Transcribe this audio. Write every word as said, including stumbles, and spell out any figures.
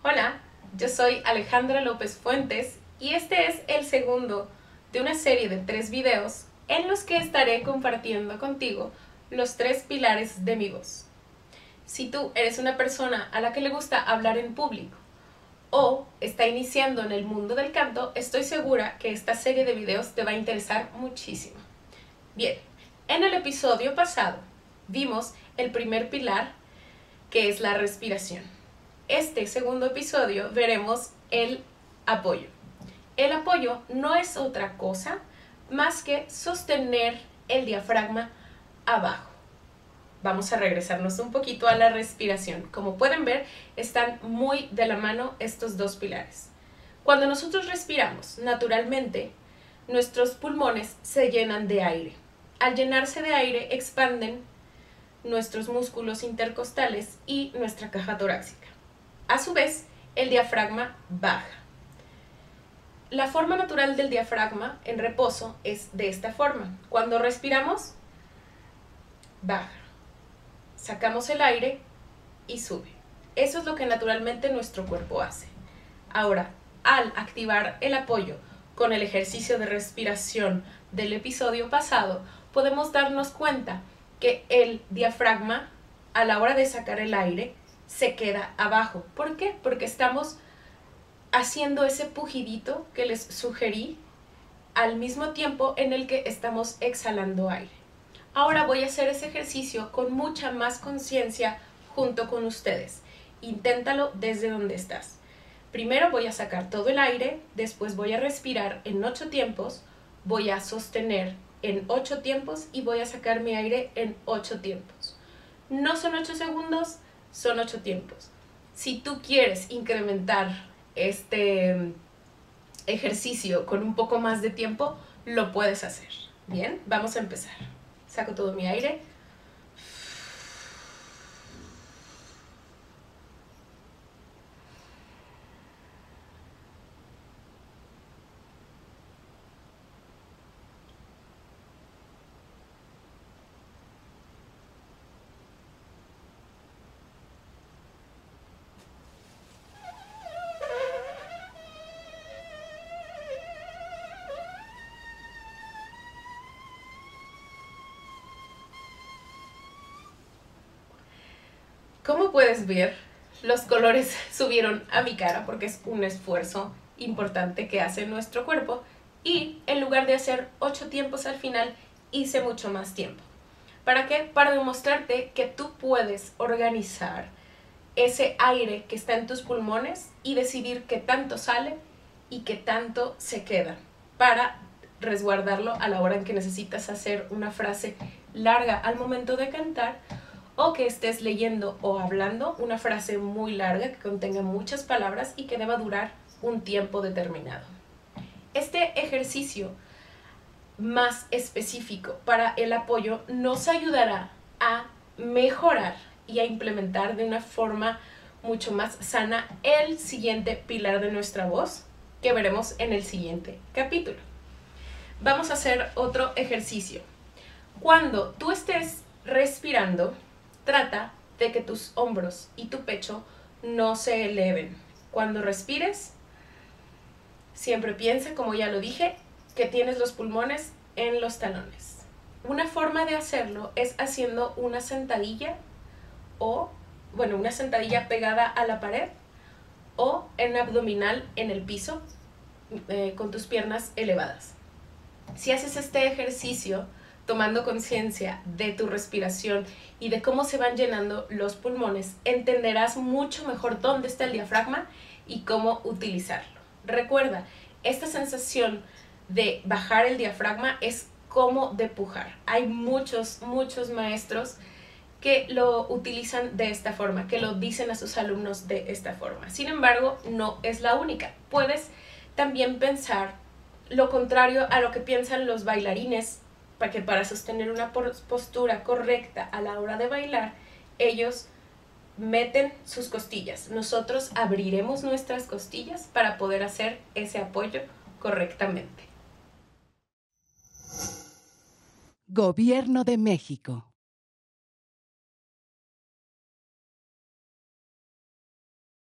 Hola, yo soy Alejandra López Fuentes y este es el segundo de una serie de tres videos en los que estaré compartiendo contigo los tres pilares de mi voz. Si tú eres una persona a la que le gusta hablar en público o está iniciando en el mundo del canto, estoy segura que esta serie de videos te va a interesar muchísimo. Bien, en el episodio pasado vimos el primer pilar, que es la respiración. Este segundo episodio veremos el apoyo. El apoyo no es otra cosa más que sostener el diafragma abajo. Vamos a regresarnos un poquito a la respiración. Como pueden ver, están muy de la mano estos dos pilares. Cuando nosotros respiramos, naturalmente, nuestros pulmones se llenan de aire. Al llenarse de aire, expanden nuestros músculos intercostales y nuestra caja torácica. A su vez, el diafragma baja. La forma natural del diafragma en reposo es de esta forma. Cuando respiramos, baja. Sacamos el aire y sube. Eso es lo que naturalmente nuestro cuerpo hace. Ahora, al activar el apoyo con el ejercicio de respiración del episodio pasado, podemos darnos cuenta que el diafragma, a la hora de sacar el aire, se queda abajo. ¿Por qué? Porque estamos haciendo ese pujidito que les sugerí al mismo tiempo en el que estamos exhalando aire. Ahora voy a hacer ese ejercicio con mucha más conciencia junto con ustedes. Inténtalo desde donde estás. Primero voy a sacar todo el aire, después voy a respirar en ocho tiempos, voy a sostener en ocho tiempos y voy a sacar mi aire en ocho tiempos. No son ocho segundos, son ocho tiempos. Si tú quieres incrementar este ejercicio con un poco más de tiempo, lo puedes hacer. Bien, vamos a empezar. Saco todo mi aire. Como puedes ver, los colores subieron a mi cara porque es un esfuerzo importante que hace nuestro cuerpo y en lugar de hacer ocho tiempos al final, hice mucho más tiempo. ¿Para qué? Para demostrarte que tú puedes organizar ese aire que está en tus pulmones y decidir qué tanto sale y qué tanto se queda para resguardarlo a la hora en que necesitas hacer una frase larga al momento de cantar, o que estés leyendo o hablando una frase muy larga que contenga muchas palabras y que deba durar un tiempo determinado. Este ejercicio más específico para el apoyo nos ayudará a mejorar y a implementar de una forma mucho más sana el siguiente pilar de nuestra voz que veremos en el siguiente capítulo. Vamos a hacer otro ejercicio. Cuando tú estés respirando, trata de que tus hombros y tu pecho no se eleven. Cuando respires, siempre piensa, como ya lo dije, que tienes los pulmones en los talones. Una forma de hacerlo es haciendo una sentadilla o, bueno, una sentadilla pegada a la pared o en abdominal en el piso eh, con tus piernas elevadas. Si haces este ejercicio tomando conciencia de tu respiración y de cómo se van llenando los pulmones, entenderás mucho mejor dónde está el diafragma y cómo utilizarlo. Recuerda, esta sensación de bajar el diafragma es como de pujar. Hay muchos, muchos maestros que lo utilizan de esta forma, que lo dicen a sus alumnos de esta forma. Sin embargo, no es la única. Puedes también pensar lo contrario a lo que piensan los bailarines, para que para sostener una postura correcta a la hora de bailar, ellos meten sus costillas. Nosotros abriremos nuestras costillas para poder hacer ese apoyo correctamente. Gobierno de México.